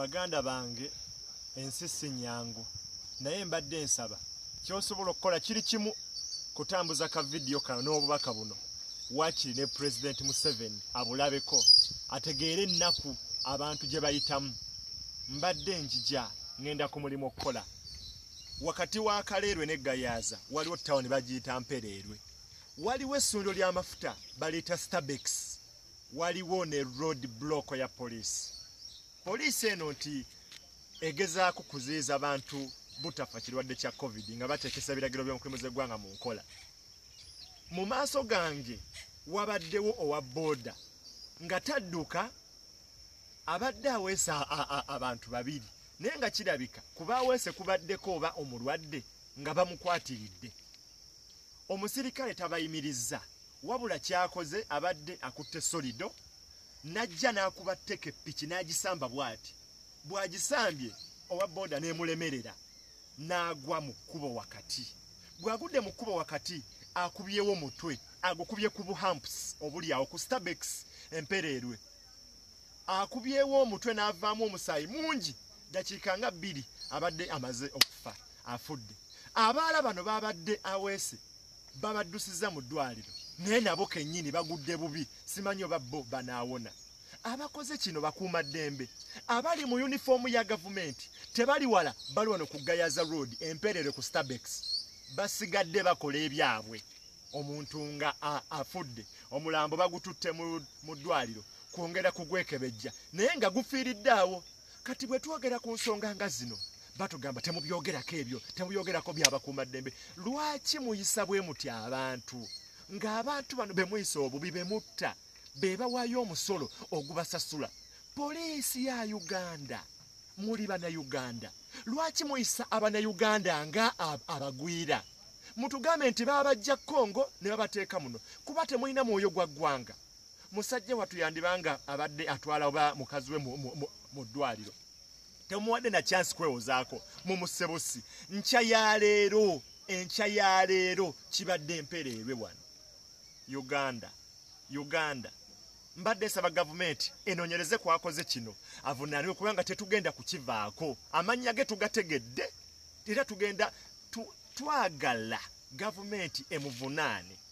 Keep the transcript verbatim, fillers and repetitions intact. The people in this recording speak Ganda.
baganda bange ensi si nyangu naye mbadde nsaba kyosobola okukola kiri kimu kutambuza ka video kano n'obubaka buno wakiri ne President Museveni abulabeko ategeere ennaku abantu gye bayitamu mbadde njija ngenda ku mulimu okukola wakati wa Kaleerwe ne Gayaza waliwo town bagiyita Mpereerwe waliwo essundiro ly'amafuta baliyita Starbex waliwo ne road block ya police police eno nti egezaako kuziiza abantu butafa kirwadde kya covid nga bateekesa biragiro by'omukulembeze gwanga mu nkola mu maaso gange wabaddewo owa boda nga tadduka abadde aweesa abantu babiri naye nga kirabika kuba aweese kubaddeko oba omulwadde nga bamukwatiridde omusirikale tabayimirizza wabula kyakoze abadde akutte solido najja n'akuba tteke piki n'agisamba bw'ati bw'agisambye owa boda n'emulemerera n'agwa mu kkubo wakati bw'agudde mu kkubo wakati akubyewo mutwe agukubye ku buhamps obuli awo ku Starbex Empereerwe akubyewo omutwe n'avaamu omusaayi mungi dakiika nga bbiri abadde amaze okufa afudde abaala bano babadde aweese babaddusiza mu ddwaliro naye nabo kennyini bagudde bubi simanyi oba bo banaawona abakoze kino bakuuma ddembe abali mu yunifoomu ya gavumenti tebali wala bali wano ku Gayaza Road Empereerwe ku Starbex basigadde bakola ebyabwe omuntu nga afudde omulambo bagututte mu ddwaliro kwongera kugwekebejja naye nga gufiiridde awo kati bwe twogera ku nsonga nga zino batugamba temubyogerako ebyo temubyogerako byabakuuma ddembe lwaki muyisa bwe muti abantu ng'abantu bano be muyisa obubi be mutta be bawaayo omusolo ogubasasula poliisi ya Uganda muli bannayuganda lwaki muyisa abannayuganda nga abagwira mutugambe nti babajja Kongo ne babateeka muno kuba temulina mwoyo gwa ggwanga musajja watu yandibanga abadde atwala oba mukazi we mu ddwaliro temuwadde na chance kwewozaako mu musebusi nkya ya leero enkya ya leero kibadde Empereerwe wano Uganda Uganda mbadde saba gavumenti enoonyereze kwakoze kino avunaaniwe kubanga tetugenda kukivaako amannya ge tugategedde era tugenda twagala gavumenti emuvunaane